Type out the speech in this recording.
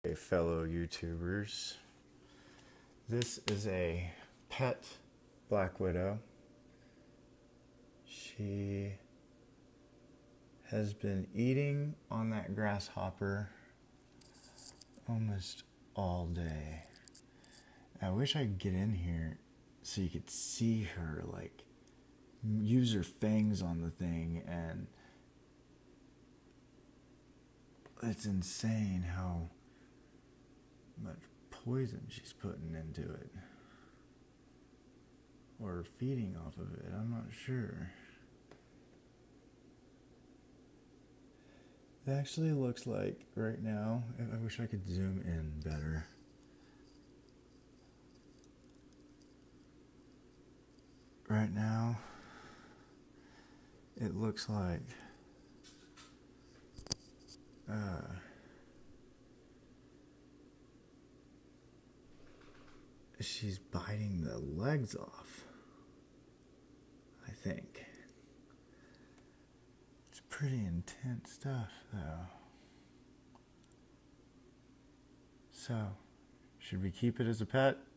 Fellow YouTubers. This is a pet black widow. She has been eating on that grasshopper almost all day. I wish I could get in here so you could see her like use her fangs on the thing, and it's insane how much poison she's putting into it, or feeding off of it. I'm not sure. It actually looks like right now, I wish I could zoom in better. Right now, it looks like she's biting the legs off, I think. It's pretty intense stuff, though. So, should we keep it as a pet?